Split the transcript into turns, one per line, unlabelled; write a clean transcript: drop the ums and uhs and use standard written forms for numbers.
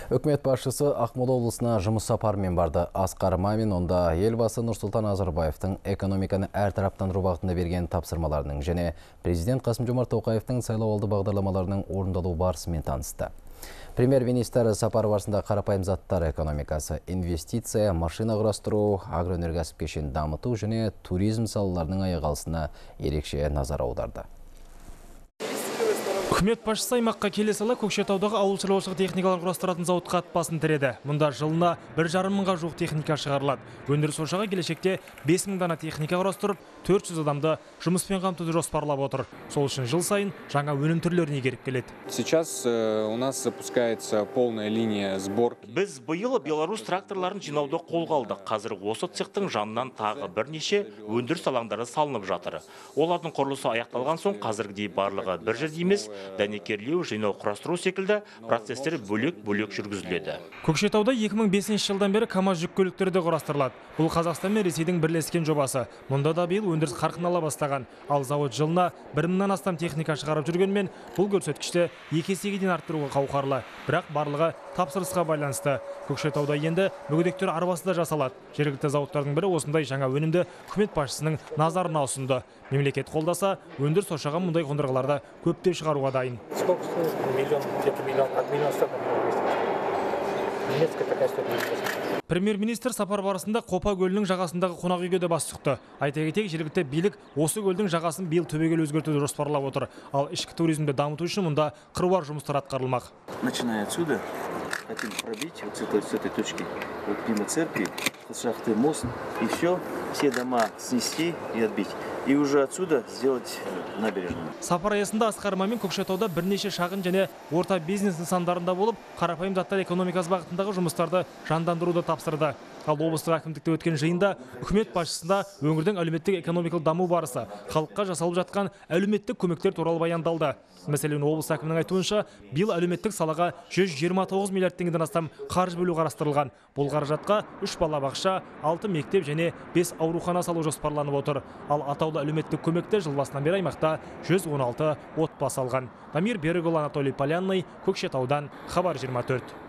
Өкмет башчысы Ақмола облысына жұмыс сапарымен барды. Асқар Мамин онда елбасы Нұрсұлтан Назарбаевтың экономиканы әртараптандыру бағытында берген тапсырмаларының және президент Қасым-Жомарт Тоқаевтың сайлауалды бағдарламаларының орындалу барысымен танысты. Премьер-министр сапар барысында қарапайым заттар экономикасы, инвестиция, машина құрастыру, агроөнеркәсіп кешенін дамыту және туризм салаларының аяғалысына ерекше назар аударды.
Үкімет басшысы аймаққа келе сала Көкшетаудағы ауыл шаруашылық техникаларын құрастыратын зауытқа ат басын тіреді. Мұнда жылына 1,5 мыңға жуық техника шығарылады. Өндіріс ошағы келешекте 5 мың дана техника құрастырып, 400 адамды жұмыспен қамтуды жоспарлап отыр. Сол үшін жыл сайын жаңа өнім түрлерін игеріп келеді.
Сейчас у нас запускается полная линия сборки.
Біз биыл Беларусь тракторларын жинауды қолға алдық. Қазір осы цехтың жанынан тағы бірнеше өндіріс алаңдары салынып жатыр. Олардың құрылысы аяқталған соң қазіргідей барлығы бір жерде емес, дәнекерлеу, жинау, құрастыру секілді процестер бөлек-бөлек жүргізіледі.
Көкшетауда 2005 жылдан бері КАМАЗ жүк көліктері де құрастырылады. Бұл Қазақстан мен Ресейдің бірлескен жобасы. Мұнда да биыл өндіріс қарқын ала бастаған. Ал зауыт жылына 1 мыңнан астам техника шығарып жүргенмен, бұл көрсеткішті 2 есеге дейін арттыруға қауқарлы. Бірақ барлығы тапсырысқа байланысты. Көкшетауда енді мүгедектер арбасы да жасалады. Жергілікті зауыттардың бірі осындай жаңа өнімді үкімет басшысының назарына ұсынды. Мемлекет қолдаса, өндіріс ошағы мұндай қондырғыларды көптеп шығаруға дайын.
Сколько стоит? Миллион, где-то миллион, от миллиона стоит. Немецкая такая стоит.
Премьер-министр сапар барысында Қопа көлінің жағасындағы қонақ үйге де бас сұқты. Айта кетейік, жергілікті билік осы көлдің жағасын биыл түбегейлі өзгертуді жоспарлап отыр. Ал ішкі туризмді дамыту үшін мұнда қыруар жұмыстар атқарылмақ.
Начиная отсюда, хотим пробить вот с этой точки, вот мимо церкви, с шахты мост, и все дома снести и отбить. И уже отсюда сделать набережную.
Сапар аясында Асқар Мамин Көкшетауда бірнеше шағын және орта бизнес нысандарында болып, қарапайым заттар экономикасы бағытындағы жұмыстарды жандандыруды тапсырды. Ал облыстық әкімдікте өткен жиында үкімет басшысына өңірдің әлеуметтік экономикалық даму барысы, халыққа жасалып жатқан әлеуметтік көмектер туралы баяндалды. Мәселен, облыс әкімінің айтуынша, биыл әлеуметтік салаға 129 миллиард теңгеден астам қаржы бөлу қарастырылған. Бұл қаражатқа 3 балабақша, 6 мектеп және 5 аурухана салу жоспарланып отыр. Ал атаулы әлеуметтік көмекті жыл басынан бері аймақта 116 отбасы алған. Дамир Берікұлы, Анатолий Полянный, Көкшетаудан, Хабар 24.